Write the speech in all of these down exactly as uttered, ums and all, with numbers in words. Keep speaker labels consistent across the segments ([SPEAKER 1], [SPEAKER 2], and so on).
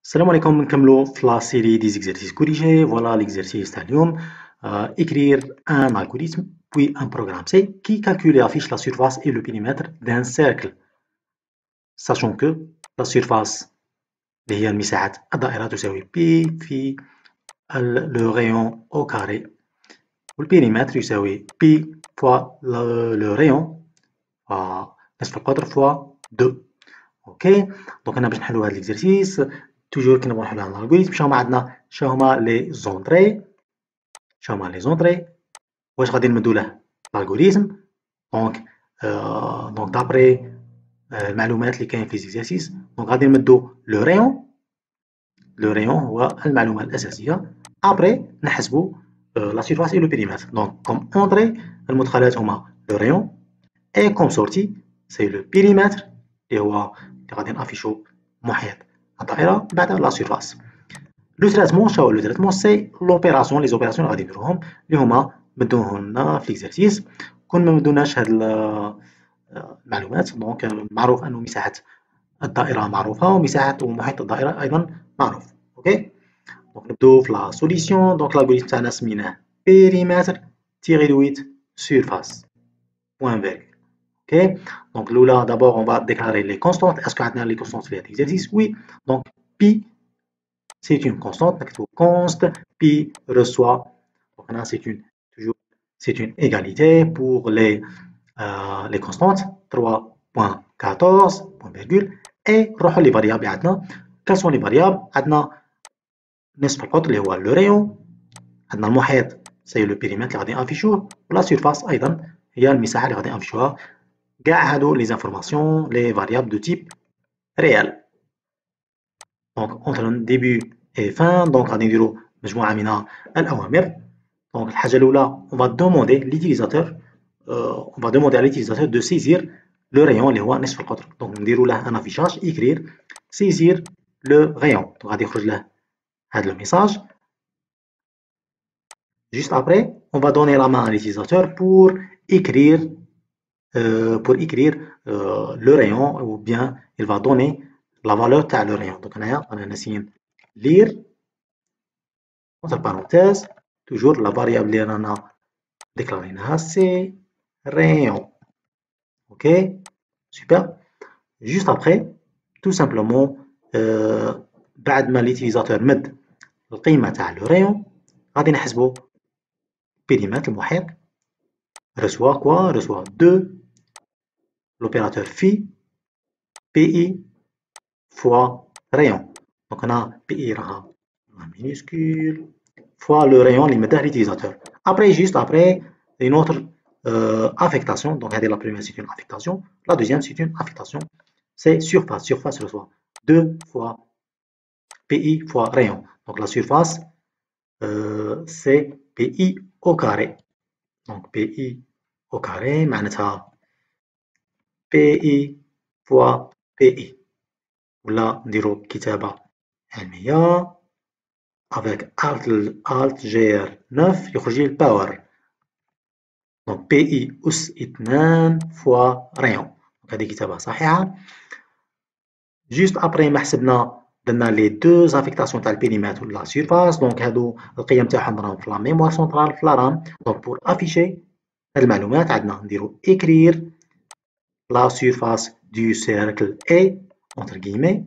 [SPEAKER 1] السلام عليكم. نكملوا في لا série des exercices corrigés. Voilà l'exercice تاع اليوم. Euh, écrire un algorithme puis un programme C qui calcule et affiche la surface et le périmètre d'un cercle, sachant que la surface اللي هي المساحة الدائرة تساوي P في le rayon au carré والبيريمتر يساوي P fois le, le rayon نصف القطر fois deux. اوكي دونك انا باش نحلو هاد ليكزرسيس توجور كي نبغيو نحلو هاد الالغوريثم شنو هما عندنا شنو هما لي زونطري شنو هما لي زونطري واش غادي نمدو له الالغوريثم دونك آه دونك دابري آه المعلومات اللي كاين في ليكزرسيس دونك غادي نمدو لو ريون لو ريون هو المعلومه الاساسيه ابري نحسبو آه لا سيرفاس اي لو بيريمتر دونك كوم اونطري المدخلات هما لو ريون اي كوم سورتي سي لو بيريمتر اللي هو اللي غادي نافيشو محيط الدائرة بعد لا سيرفاس. لو تريتمون شنو هو لو تريتمون سي لوبيراسيون لي زوبيراسيون اللي غادي نديروهم اللي هما مدوهم لنا في ليكزرسيس. كون ما مدوناش هاد المعلومات دونك معروف انه مساحة الدائرة معروفة ومساحة ومحيط الدائرة ايضا معروف. اوكي دونك نبداو في لا سوليسيون. دونك الالغوريثم تاعنا سميناه بيريمتر تيغي دويت سيرفاس بوان فيرغول. Ok, donc là d'abord on va déclarer les constantes. Est-ce qu'on a les constantes في l'exercice? Oui, donc pi c'est une constante. Donc const pi reçoit. Donc là c'est une toujours c'est une égalité pour les euh, les constantes trois virgule quatorze point virgule et نروحوا les variables عندنا. Quelles sont les variables? عندنا نصف القطر اللي هو le rayon. عندنا المحيط c'est le périmètre اللي غادي نافيشوه ولا surface أيضا هي المساحة اللي غادي نافيشوها. كاع هادو لي انفورماسيون لي فاريابل دو تيب ريال. دونك اونتر ديبي اي فان دونك غادي نديرو مجموعه من الاوامر. دونك الحاجه الاولى اون فا دوموندي ليتيليزاتور اون فا دوموندي على ليتيليزاتور دو سيزير لو ريون اللي هو نصف القطر. دونك نديرو له ان افيشاج اكرير سيزير لو ريون. دونك غادي يخرج له هاد لو ميساج. جوست ابري اون فا دوني لا مان à l'utilisateur pour écrire Euh, pour écrire euh, le rayon ou bien il va donner la valeur de le rayon. Donc on a essayé de lire entre parenthèses toujours la variable qu'on a déclarée c'est rayon. Ok, super. Juste après tout simplement euh, بعد ما l'utilisateur مد القيمة تاع le rayon غادي نحسبو périmètre المحيط reçoit quoi reçoit deux l'opérateur phi pi fois rayon. Donc on a pi raha minuscule fois le rayon اللي مداه l'utilisateur. Après juste après une autre euh, affectation. Donc la première c'est une affectation, la deuxième c'est une affectation, c'est surface. Surface reçoit deux fois pi fois rayon. Donc la surface euh, c'est pi au carré. Donc pi au carré معناتها pi fois pi. ولا نديرو كتابة علمية avec alt alt gr neuf يخرج لي الباور. دونك بي اي اس اثنان فوا ريون. هذه كتابة صحيحة. جوست ابري ما حسبنا درنا لي دو افيكتاسيون تاع البيريمتر ولا سيرفاس. دونك هادو القيم تاعهم راهم في لا ميموار سونطرال في لا رام. دونك بور افيشي هاد المعلومات عندنا نديرو écrire la surface du cercle A entre guillemets.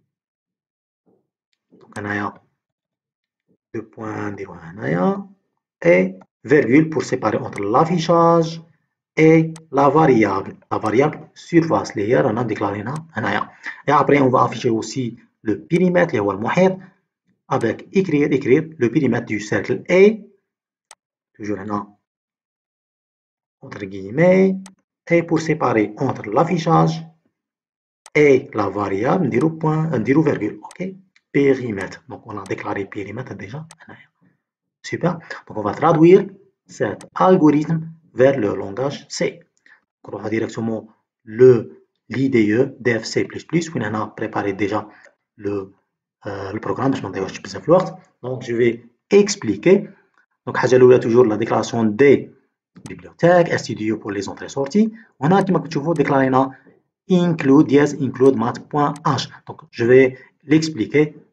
[SPEAKER 1] هنايا deux points نديروها هنايا et virgule pour séparer entre l'affichage et la variable la variable surface اللي هي رانا ديكلارينها هنايا. et après on va afficher aussi le périmètre اللي هو المحيط avec écrire écrire le périmètre du cercle A toujours هنا entre guillemets et pour séparer entre l'affichage et la variable نديرو point نديرو virgule. ok périmètre. Donc on a déclaré périmètre déjà. Super. Donc on va traduire cet algorithme vers le langage C. Donc on va directement le l'I D E def C plus plus. On a préparé déjà le, euh, le programme. Donc je vais expliquer. Donc toujours la déclaration des bibliothèques, studio pour les entrées sorties. On a comme déclaré include yes include math.h. Donc je vais l'expliquer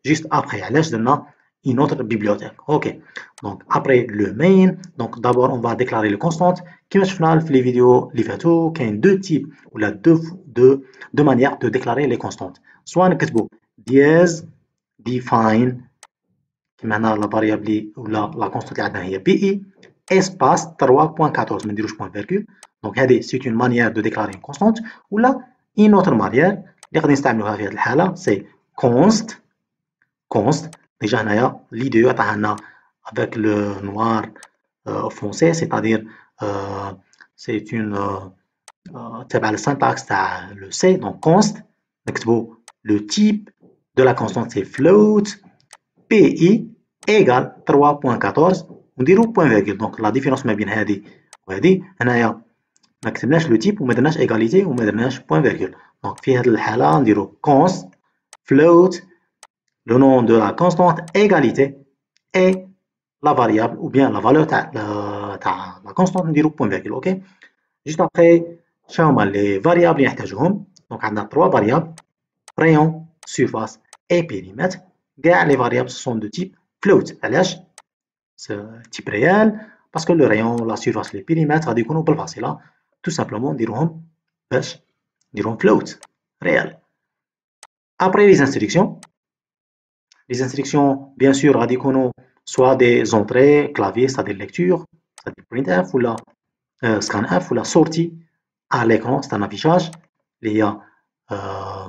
[SPEAKER 1] juste après علاش درنا une autre bibliothèque. Ok, donc après le main, donc d'abord on va déclarer les constantes. Comme شفنا في les vidéos اللي فاتوا كاين deux types ou la deux deux deux manières de déclarer les constantes. soit نكتبوا dièse define كيما هنا لا فاريابل ولا لا كونستانت اللي عندنا هي بي اي espace trois point quatorze ما نديروش point virgule. donc هذه c'est une manière de déclarer une constante. ولا une autre manière اللي غادي نستعملوها في هذه الحالة c'est const const. déjà هنايا l'idée عطاها لنا avec le noir euh, foncé, c'est-à-dire euh, c'est une euh, تابع le syntaxe تاع le C. donc const نكتبوا le type de la constante c'est float pi égale trois point quatorze ونديرو point virgule. donc la différence ما بين هذه وهذه هنايا ما كتبناش لو تيب وما درناش ايغاليتي وما درناش point virgule. donc في هذه الحالة نديرو const float le nom de la constante égalité et la variable ou bien la valeur تاع la constante نديرو point virgule. ok, juste après شنو هما les variables اللي نحتاجوهم. donc عندنا trois variables rayon surface et périmètre. كاع les variables sont de type float. علاش type réel parce que le rayon la surface les périmètres غادي يكونوا بالفاصلة tout simplement نديروهم باش نديروهم float réel. après les instructions les instructions bien sûr غادي يكونوا soit des entrées clavier c'est-à-dire lecture c'est-à-dire printf ou la euh, scanf ou la sortie à l'écran c'est un affichage اللي هي euh,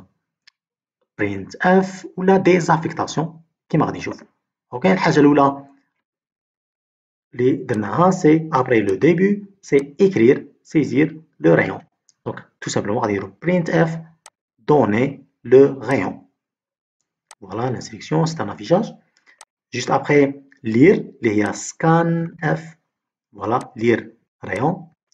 [SPEAKER 1] printf ou la désaffectation كما غادي نشوفوا. ok, الحاجة الأولى اللي درناها c'est après le début c'est écrire saisir le rayon. donc tout simplement غادي نديرو printf donner le rayon. voilà l'instruction c'est un affichage. juste après lire اللي هي scanf. voilà lire rayon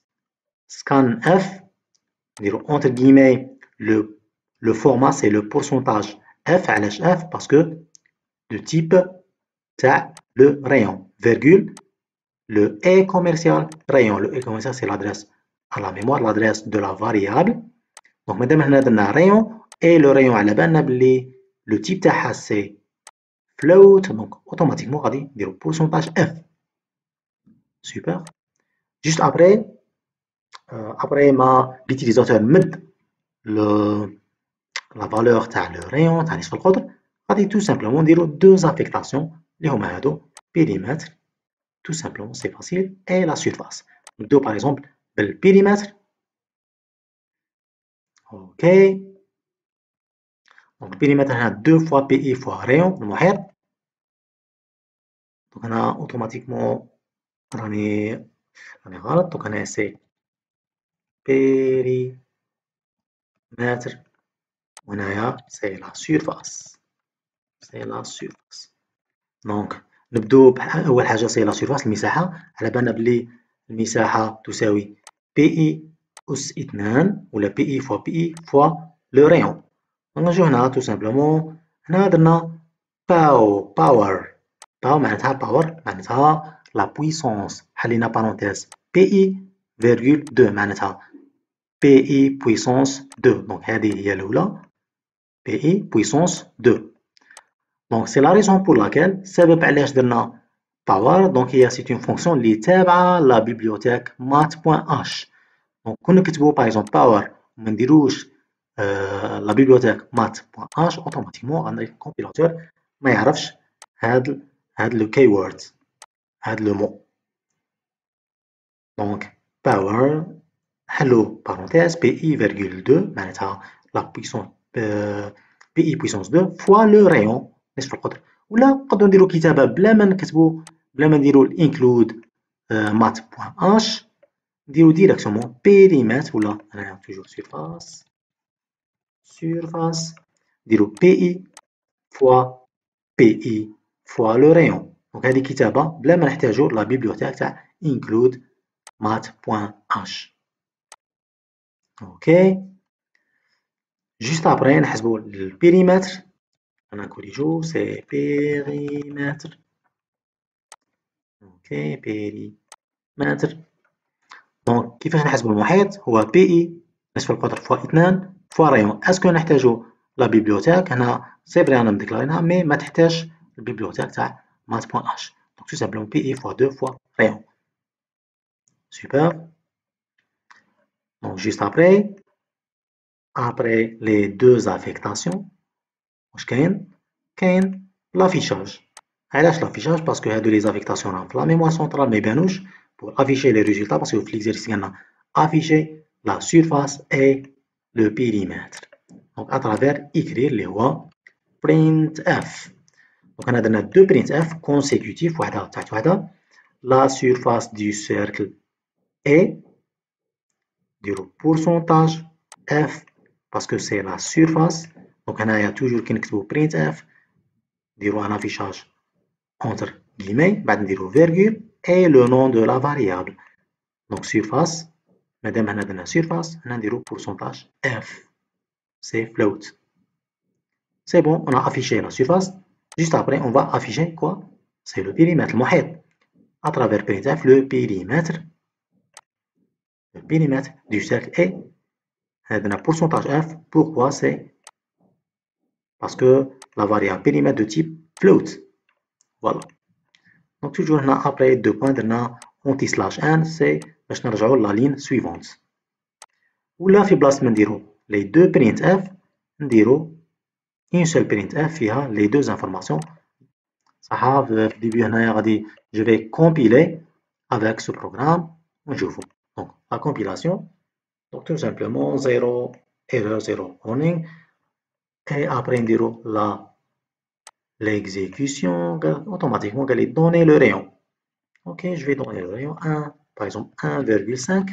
[SPEAKER 1] scanf نديرو entre guillemets le le format c'est le pourcentage f. علاش f parce que de type تاع le rayon virgule le e commercial rayon. le e commercial c'est l'adresse à la mémoire l'adresse de la variable. donc مادام هنا درنا rayon et le rayon على بالنا بلي le type تاعها c'est float donc automatiquement غادي نديرو pourcentage f. super. juste après euh, après ما l'utilisateur مد le la valeur تاع le rayon تاع نصف القطر غادي tout simplement نديرو deux affectations اللي هما هادو périmètre tout simplement c'est facile et la surface. نبداو par exemple بالpérimètre. ok, donc périmètre هنا deux fois pi fois rayon المحيط. donc هنا automatiquement راني راني غلط. donc هنا c'est périmètre وهنايا c'est la surface c'est la surface. donc نبدو بأول حاجة c'est la surface المساحة. على بالنا بلي المساحة تساوي pi أس اثنان ولا pi fois pi fois le rayon. نجو هنا tout simplement هنا درنا باو power باو معناتها باور معناتها la puissance. حلينا parenthèse pi virgule deux معناتها pi puissance deux. donc هذه هي الأولى pi puissance deux. donc c'est la raison pour laquelle السبب علاش درنا power. donc هي c'est une fonction اللي تابعة la bibliothèque math.h. donc كون نكتبو par exemple power وما نديروش euh, la bibliothèque math.h automatiquement غادي الكمبيلاتور ما يعرفش هاد هاد le keyword هاد le mot. donc power حلو parenthèse pi virgule deux معناتها la puissance euh, pi puissance deux fois le rayon نصف القطر. ولا نقدروا نديرو كتابة بلا ما نكتبو بلا ما نديرو include math.h نديرو ديريكتومون périmètre ولا هنايا toujours surface surface نديرو pi fois pi fois le rayon. donc هذه كتابة بلا ما نحتاجو لا بيبليوتيك تاع include math.h. ok, juste après نحسبو البيريمتر. أنا نكوريجو سي périmètre. ok périmètre. donc كيفاش نحسبو المحيط هو بي نصف القطر فوا اثنان فوا رايون. اسكو نحتاجو لا بيبليوتيك هنا سي فري انا مديكلارينها مي ما تحتاج البيبليوتيك تاع مات بوان اش. دونك تو سامبلومون بي اي فوا دو فوا rayon. Super. Donc juste après, après les deux affectations, واش كاين؟ كاين l'affichage. علاش l'affichage؟ باسكو هادو لي زافيكتاسيون راهم في لا ميموار سونطرال ما يبانوش pour afficher les résultats باسكو في l'exercice قالنا afficher la surface et le périmètre. Donc à travers écrire اللي هو printf. Donc هنا درنا deux printf consécutifs وحدة تحت وحدة. La surface du cercle est نديرو pourcentage f parce que c'est la surface. Donc هنايا toujours كي نكتبو printf نديرو un affichage entre guillemets بعد نديرو virgule et le nom de la variable. Donc surface مادام هنا درنا surface هنا نديرو pourcentage f. C'est float. C'est bon, on a affiché la surface. Juste après, on va afficher quoi? C'est le périmètre, le محيط. À travers printf, le périmètre, le périmètre du cercle est un pourcentage f. Pourquoi? C'est parce que la variable périmètre de type float. Voilà. Donc toujours là, après deux points, anti slash n, c'est باش نرجعوا la ligne suivante. ولا في بلاصة ما نديرو les deux printf نديرو une seule printf فيها les deux informations. صح في الديبي هنايا غادي je vais compiler avec ce programme ونشوفو. Donc la compilation, donc tout simplement zéro erreur zéro warning et après نديرو la l'exécution automatiquement قال لي donner le rayon. Ok, je vais donner le rayon un, par exemple un virgule cinq.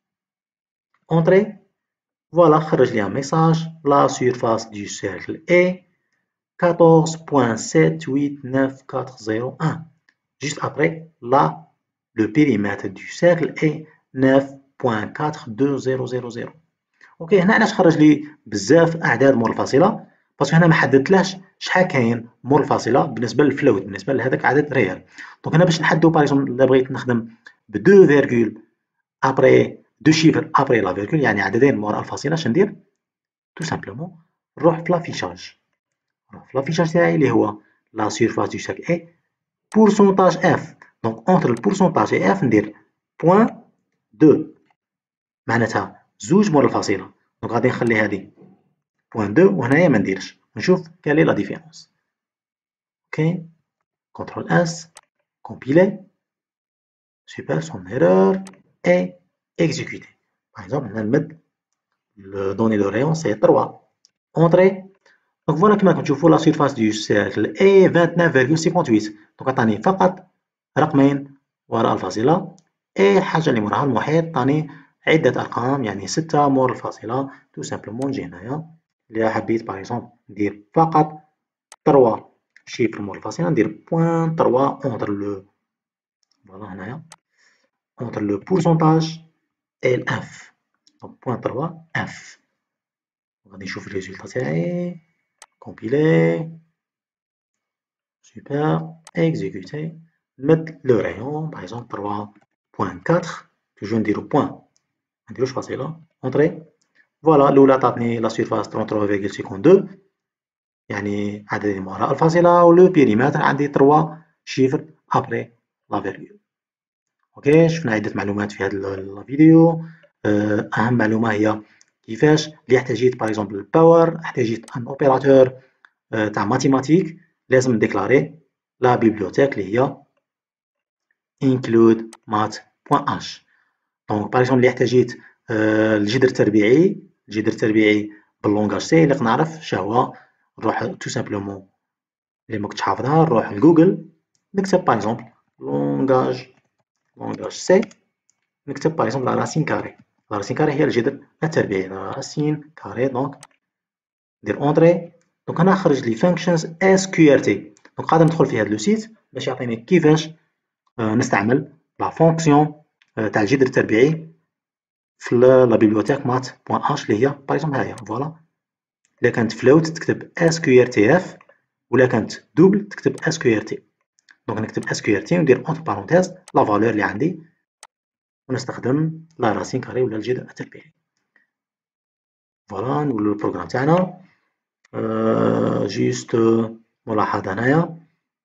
[SPEAKER 1] Entrée. Voilà, خرج لي un message. La surface du cercle est quatorze virgule sept huit neuf quatre zéro un. Juste après, là, le périmètre du cercle est neuf virgule quatre deux zéro zéro zéro. اوكي هنا علاش خرج لي بزاف اعداد مور الفاصله؟ باسكو هنا ما حددتلاش شحال كاين مور الفاصله بالنسبه للفلوت بالنسبه لهذاك عدد ريال. دونك هنا باش نحددو باغ اكزومبل الا بغيت نخدم ب deux فيرغول ابري دو شيفر ابري لا فيرغول يعني عددين مور الفاصله اش ندير؟ تو سامبلومون نروح في لافيشاج. نروح في لافيشاج تاعي اللي هو لا سيرفاس دو ساك اي بورسونتاج اف. دونك اونتر البورسونتاج اي اف ندير بوان دو معناتها زوج مور الفاصله. دونك غادي نخلي هذه بوان دو وهنايا ما نديرش ونشوف كالي لا ديفيرونس. اوكي كونترول اس كومبيلي سوبر سون ايرور اي اكزيكوتي. باغ اكزومبل هنا نمد donner le rayon c'est trois. Entrée. Donc voilà كما كتشوفوا la surface du cercle est vingt-neuf virgule cinquante-huit. دونك عطاني فقط رقمين وراء الفاصلة اي حاجة اللي موراها المحيط عطاني عدة أرقام يعني ستة مور الفاصلة. تو سامبلومون نجي هنايا إلا حبيت باغ اكزومبل ندير فقط تروا شيفر مور الفاصلة ندير بوان تروا اونتر لو فوالا هنايا اونتر لو بورسونتاج et اف. دونك بوان تروا اف. غادي نشوف الريزولتا تاعي كومبيلي سوبر اكزيكوتي نمد لو رايون باغ اكزومبل trois virgule quatre. توجور نديرو بوان منديروش فاصلة اونطري. فوالا الأولى عطاتني لا سيرفاس ثلاثة وثلاثين فاصلة اثنين وخمسين يعني عدد اللي وراء الفاصلة و لو بيريمتر عندي trois شيفر ابري لا فيرغول. اوكي شفنا عدة معلومات في هذا الفيديو. أهم معلومة هي كيفاش اللي احتاجيت باغ اكزومبل الباور احتاجيت ان اوبيراتور تاع ماتيماتيك لازم نديكلاري لا بيبليوتيك اللي هي include math.h. دونك باغ اكزومبل اللي احتاجيت الجذر التربيعي الجذر التربيعي باللونغاج سي اللي نعرف شهو نروح تو سامبلومون اللي ماكنتش حافظها نروح لجوجل نكتب باغ اكزومبل لونغاج لونغاج سي نكتب باغ اكزومبل لا راسين كاري. لا راسين كاري هي الجذر التربيعي لا راسين كاري. دونك ندير اونطري. دونك هنا خرج لي فانكشنز اس كيو ار تي. دونك قادر ندخل في هذا لو سيت باش يعطيني كيفاش نستعمل لا فونكسيون تاع الجذر التربيعي في لا بيبليوتيك مات بوان اش اللي هي باغ اكزومبل هاهي فوالا. الا كانت فلوت تكتب اس كيو ار تي اف ولا كانت دوبل تكتب اس كيو ار تي. دونك نكتب اس كيو ار تي وندير اونتر بارونتيز لا فالور اللي عندي ونستخدم لا راسين كاري ولا الجذر التربيعي. فوالا نولو البروغرام تاعنا. جوست ملاحظة هنايا.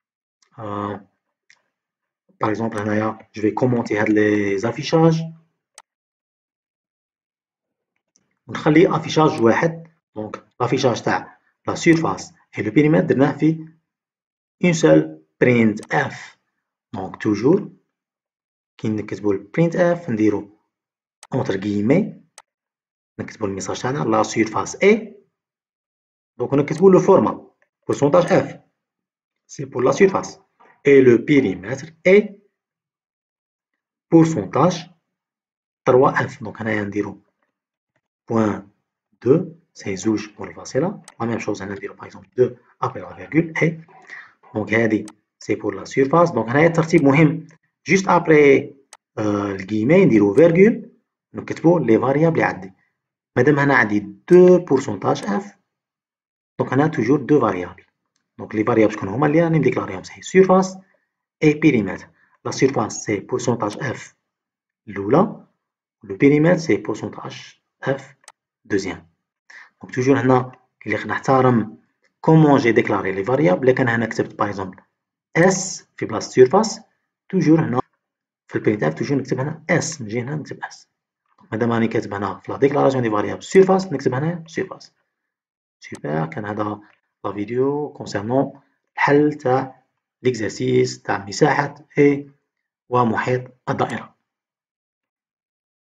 [SPEAKER 1] باغ اكزومبل هنايا جو في كومونتي هاد لي زافيشاج ونخلي افيشاج واحد. دونك لافيشاج تاع لا سيرفاس اي لو بيريمتر درناه في اون سول برينت اف. دونك توجور كي نكتبو البرينت اف نديرو اونتر غيمي نكتبو الميساج تاعنا لا سيرفاس اي. دونك نكتبو لو فورما pourcentage f c'est pour la surface et le périmètre est pourcentage trois f. دونك هنايا نديرو point deux سي زوج منفصلة. لا ميم شوز هنا نديرو باغ اكزومبل deux après la virgule et. دونك هادي سي بور لا سيرفاس. دونك هنايا الترتيب مهم. جوست ابري الكيمي نديرو فيرغول نكتبو لي فاريابل اللي عندي. مادام هنا عندي deux pourcentage f دونك هنا توجور دو فاريابل. دونك لي فاريابل شكون هما اللي راني مديكلاريهم سي سيرفاس اي بيريمتر. لا سيرفاس سي pourcentage f الأولى لو بيريمتر سي pourcentage f دوزيام. دونك توجور هنا اللي نحترم كومون جي ديكلاري لي فاريابل. لكن هنا كتبت باغ اكزومبل اس في بلاصة سيرفاس توجور هنا في البرينت اف توجور نكتب هنا اس نجي هنا نكتب اس. مادام راني كاتب هنا في لا ديكلاراسيون دي فاريابل سيرفاس نكتب هنا سيرفاس. سوبر. كان هذا لا فيديو كونسيرنون الحل تاع ليكزارسيس تاع مساحة اي ومحيط الدائرة.